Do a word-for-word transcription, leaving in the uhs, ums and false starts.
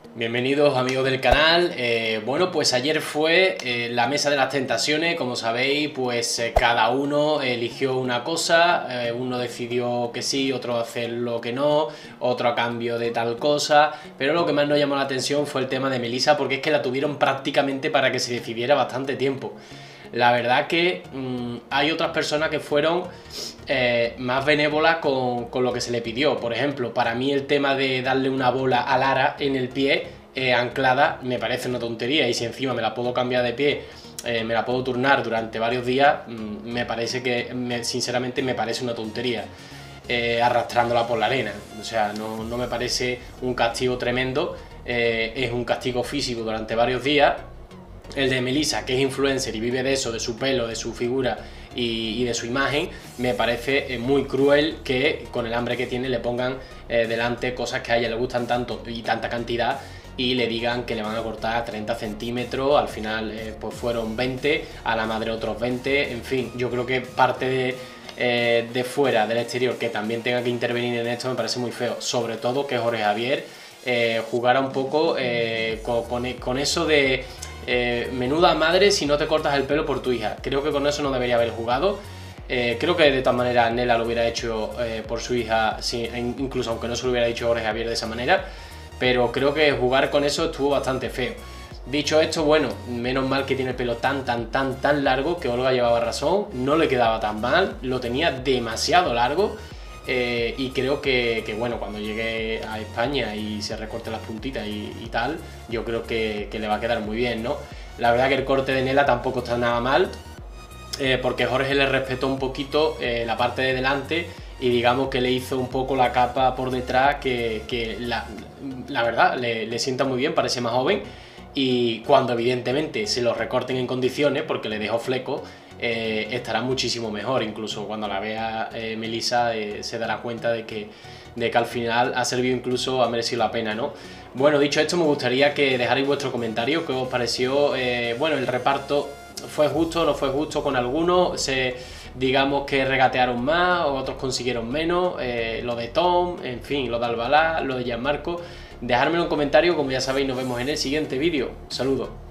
Bienvenidos amigos del canal. Eh, bueno, pues ayer fue eh, la mesa de las tentaciones. Como sabéis, pues eh, cada uno eligió una cosa. eh, uno decidió que sí, otro hacerlo que no, otro a cambio de tal cosa. Pero lo que más nos llamó la atención fue el tema de Melissa, porque es que la tuvieron prácticamente para que se decidiera bastante tiempo. La verdad que mmm, hay otras personas que fueron eh, más benévolas con, con lo que se le pidió. Por ejemplo, para mí el tema de darle una bola a Lara en el pie eh, anclada me parece una tontería, y si encima me la puedo cambiar de pie, eh, me la puedo turnar durante varios días, mmm, me parece que, me, sinceramente, me parece una tontería. Eh, arrastrándola por la arena, o sea, no, no me parece un castigo tremendo. Eh, es un castigo físico durante varios días. El de Melissa, que es influencer y vive de eso, de su pelo, de su figura y, y de su imagen, me parece muy cruel que con el hambre que tiene le pongan eh, delante cosas que a ella le gustan tanto y tanta cantidad, y le digan que le van a cortar treinta centímetros, al final eh, pues fueron veinte, a la madre otros veinte, en fin, yo creo que parte de, eh, de fuera, del exterior, que también tenga que intervenir en esto me parece muy feo, sobre todo que Jorge Javier eh, jugara un poco eh, con, con, con eso de... Eh, menuda madre si no te cortas el pelo por tu hija. Creo que con eso no debería haber jugado. Eh, creo que de todas maneras Nela lo hubiera hecho eh, por su hija, sí, incluso aunque no se lo hubiera dicho Jorge Javier de esa manera. Pero creo que jugar con eso estuvo bastante feo. Dicho esto, bueno, menos mal que tiene el pelo tan, tan, tan, tan largo, que Olga llevaba razón. No le quedaba tan mal, lo tenía demasiado largo. Eh, y creo que, que, bueno, cuando llegue a España y se recorte las puntitas y, y tal, yo creo que, que le va a quedar muy bien, ¿no? La verdad que el corte de Nela tampoco está nada mal, eh, porque Jorge le respetó un poquito eh, la parte de delante y digamos que le hizo un poco la capa por detrás, que, que la, la verdad le, le sienta muy bien, parece más joven. Y cuando evidentemente se lo recorten en condiciones, porque le dejó fleco, eh, estará muchísimo mejor. Incluso cuando la vea eh, Melissa eh, se dará cuenta de que, de que al final ha servido, incluso ha merecido la pena, ¿no? Bueno, dicho esto, me gustaría que dejarais vuestro comentario, qué os pareció. Eh, bueno, el reparto fue justo, no fue justo con algunos, se, digamos que regatearon más, otros consiguieron menos, eh, lo de Tom, en fin, lo de Albalá, lo de Gianmarco. Dejármelo en comentario, como ya sabéis, nos vemos en el siguiente vídeo. Saludos.